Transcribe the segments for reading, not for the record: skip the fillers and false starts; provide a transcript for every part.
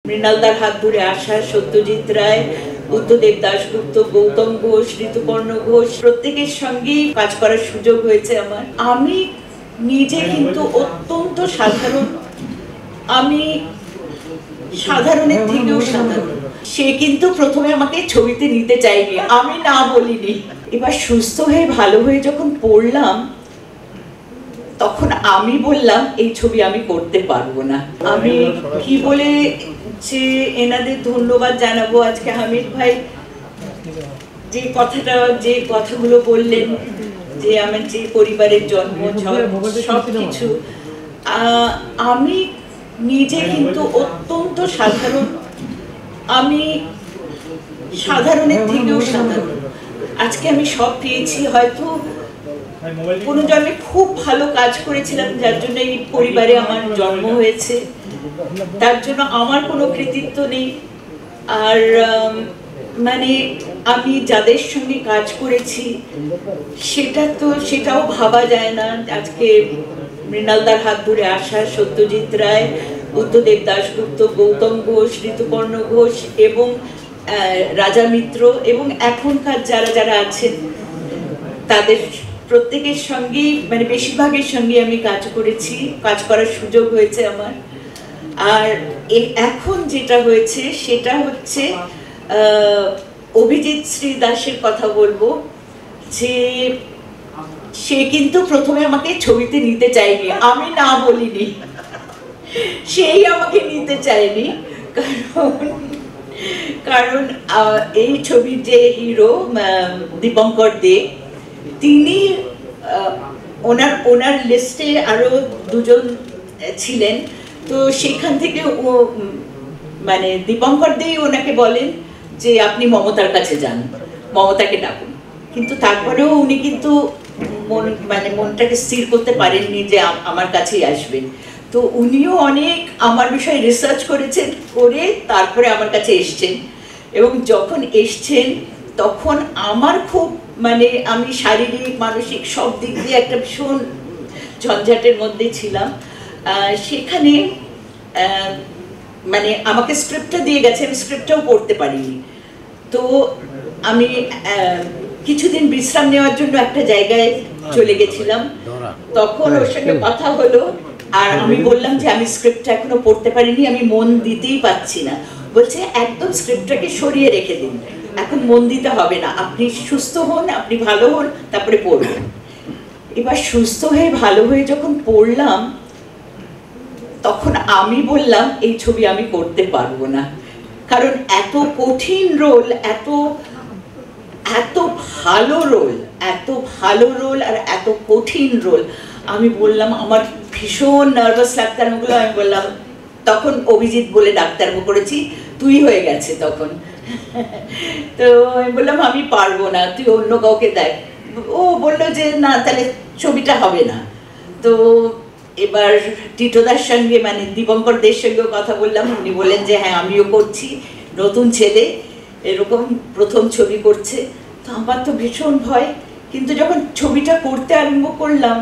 মৃণালদার হাত ধরে আসা সত্যজিৎ রায়, বুদ্ধদেব দাশগুপ্ত, গৌতম ঘোষ, ঋতুপর্ণ ঘোষ প্রত্যেকের সঙ্গেই কাজ করার সুযোগ হয়েছে আমার। আমি নিজে কিন্তু অত্যন্ত সাধারণ, আমি সাধারণের থেকেও সাধারণ। সে কিন্তু প্রথমে আমাকে ছবিতে নিতে চায়নি, আমি না বলিনি। এবার সুস্থ হয়ে ভালো হয়ে যখন পড়লাম তখন আমি বললাম এই ছবি আমি করতে পারবো না। আমি কি বলে যে এনাদের ধন্যবাদ জানাবো। আজকে হামিদ ভাই যে কথাগুলো বললেন, যে আমার যে পরিবারের জন্ম সবকিছু, আমি নিজে কিন্তু অত্যন্ত সাধারণ, আমি সাধারণের থেকেও সাধারণ। আজকে আমি সব পেয়েছি। হয়তো কোনো জন্মে খুব ভালো কাজ করেছিলাম যার জন্য এই পরিবারে আমার জন্ম হয়েছে, তার জন্য আমার কোনো কৃতিত্ব নেই। আর মানে আমি যাদের সঙ্গে কাজ করেছি সেটাও ভাবা যায় না। আজকে মৃণালদার হাত ধরে আসা সত্যজিৎ রায়, বুদ্ধদেব দাশগুপ্ত, গৌতম ঘোষ, ঋতুপর্ণ ঘোষ এবং রাজা মিত্র এবং এখনকার যারা আছেন তাদের প্রত্যেকের সঙ্গেই মানে বেশিরভাগের সঙ্গে আমি কাজ করেছি, কাজ করার সুযোগ হয়েছে আমার। আর এখন যেটা হয়েছে সেটা হচ্ছে অভিজিৎ শ্রী দাসের কথা বলবো, যে সে কিন্তু প্রথমে আমাকে ছবিতে নিতে চায়নি, আমি না বলিনি। সেই আমাকে নিতে চায়নি কারণ এই ছবির যে হিরো দীপঙ্কর দে, তিনি ওনার লিস্টে আরো দুজন ছিলেন। তো সেখান থেকে মানে দীপঙ্কর দেই ওনাকে বলেন যে আপনি মমতার কাছে যান, মমতাকে ডাকুন। কিন্তু তারপরেও উনি কিন্তু মনটাকে স্থির করতে পারেননি যে আমার কাছেই আসবেন। তো উনিও অনেক আমার বিষয়ে রিসার্চ করেছেন, করে তারপরে আমার কাছে এসছেন। এবং যখন এসছেন তখন আমার খুব মানে আমি শারীরিক মানসিক সব দিক দিয়ে একটা ভীষণ ঝঞ্ঝাটের মধ্যে ছিলাম। সেখানে মানে আমাকে স্ক্রিপ্টটা দিয়ে গেছে, আমি স্ক্রিপ্টটাও পড়তে পারিনি। তো আমি কিছুদিন বিশ্রাম নেওয়ার জন্য একটা জায়গায় চলে গেছিলাম। তখন ওর সঙ্গে কথা হলো, আর আমি বললাম যে আমি স্ক্রিপ্টটা এখনো পড়তে পারিনি, আমি মন দিতেই পারছি না। বলছে একদম স্ক্রিপ্টটাকে সরিয়ে রেখে দিন, এখন মন দিতে হবে না, আপনি সুস্থ হন, আপনি ভালো হন, তারপরে পড়বেন। এবার সুস্থ হয়ে ভালো হয়ে যখন পড়লাম তখন আমি বললাম এই ছবি আমি করতে পারবো না। কারণ এত কঠিন রোল, এত ভালো রোল আর এত কঠিন রোল। আমি বললাম আমার ভীষণ নার্ভাস লাগতাম ওগুলো। আমি বললাম, তখন অভিজিৎ বলে ডাক্তারবাবু করেছি, তুই হয়ে গেছে তখন। তো আমি বললাম আমি পারবো না, তুই অন্য কাউকে দেখ। ও বললো যে না তাহলে ছবিটা হবে না। তো এবার টিটোদার সঙ্গে মানে দীপঙ্কর দের সঙ্গেও কথা বললাম, উনি বললেন যে হ্যাঁ আমিও করছি, নতুন ছেলে এরকম প্রথম ছবি করছে। তো আমার তো ভীষণ ভয়। কিন্তু যখন ছবিটা করতে আরম্ভ করলাম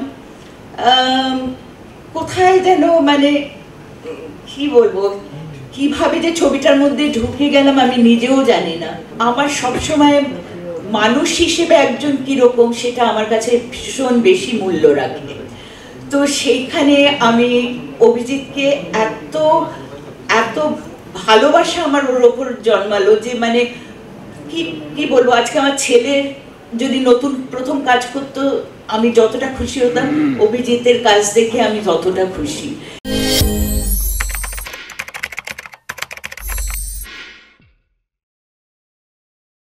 কোথায় যেন মানে কি বলবো, কিভাবে যে ছবিটার মধ্যে ঢুকে গেলাম আমি নিজেও জানি না। আমার সবসময় মানুষ হিসেবে একজন কিরকম সেটা আমার কাছে ভীষণ বেশি মূল্য রাখে। তো সেইখানে আমি অভিজিৎকে এত ভালোবাসা আমার ওর ওপর জন্মালো যে মানে কি বলবো। আজকে আমার ছেলে যদি নতুন প্রথম কাজ করতো আমি যতটা খুশি হতাম, অভিজিতের কাজ দেখে আমি ততটা খুশি।